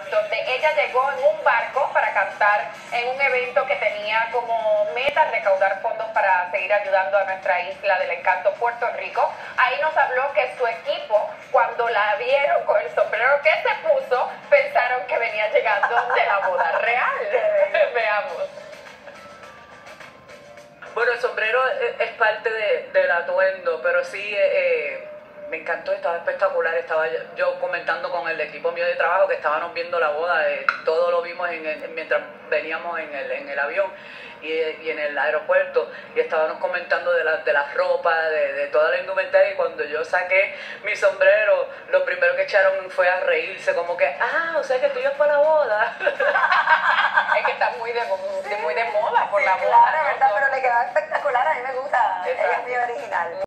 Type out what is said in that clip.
donde ella llegó en un barco para cantar en un evento que tenía como meta recaudar fondos para seguir ayudando a nuestra isla del encanto, Puerto Rico. Ahí nos habló que su equipo, cuando la vieron con el sombrero que se puso, pensaron que venía llegando de la boda real. Veamos. Bueno, el sombrero es parte del atuendo, pero sí me encantó, estaba espectacular. Estaba yo comentando con el equipo mío de trabajo que estábamos viendo la boda, todo lo vimos mientras veníamos en el avión y en el aeropuerto, y estábamos comentando de las ropas, de toda la indumentaria, y cuando yo saqué mi sombrero, lo primero que echaron fue a reírse, como que, o sea que tú ibas para la boda. Es que está muy de moda por Sí, la boda. claro, ¿verdad? Pero le quedaba espectacular, a mí me gusta, ella es muy original.